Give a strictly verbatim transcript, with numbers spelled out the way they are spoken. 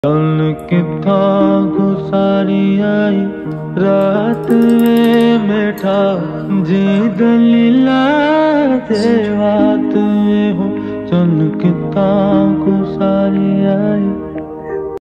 चल किथा गुसारी आई रात में बैठा जी दलीला देवात में हो। चल किथा गुसारी आई।